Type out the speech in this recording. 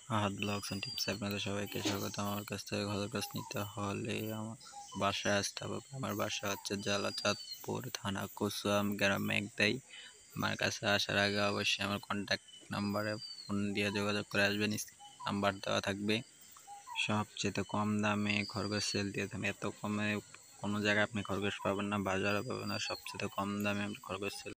Ahad blogs and tips আপনাদের সবাইকে স্বাগত। আমার কাছ থেকে ঘরের কাজ নিতে হলে আমার বাসায় আসতে হবে। আমার বাসা হচ্ছে চাঁদপুর থানা কুসুম গ্রাম মেঘদাই। আমার কাছে আসার আগে অবশ্যই আমার কন্ট্যাক্ট নাম্বারে ফোন দিয়ে যোগাযোগ করে আসবেন। নাম্বার দেওয়া থাকবে। সবচেয়ে কম দামে খরগোশ সেল দিয়ে থাকেন। এত কমে কোনো জায়গায় আপনি খরগোশ পাবেন না, বাজারে পাবেন না। সবচেয়ে কম দামে আপনি খরগোশ সেল